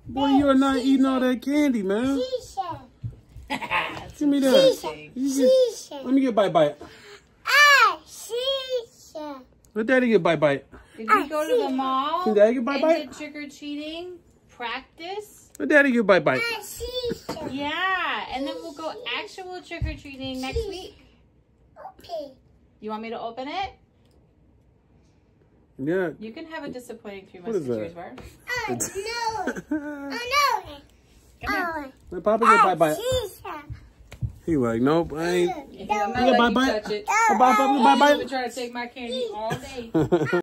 Boy, you are not eating all that candy, man. Give me that. Let me get bite. Let Daddy get bite. Did we go to the mall? Can Daddy get bite? And did trick-or-treating practice? Let Daddy get bite. Yeah, and then we'll go actual trick-or-treating next week. Okay. You want me to open it? Yeah. You can have a disappointing 3 What is Musketeers that? bar. Oh, no. Come here. Let Papa get bite. He like, nope, I ain't. I'm not You get letting you bite. touch it. Papa, You've been bite. trying to take my candy all day.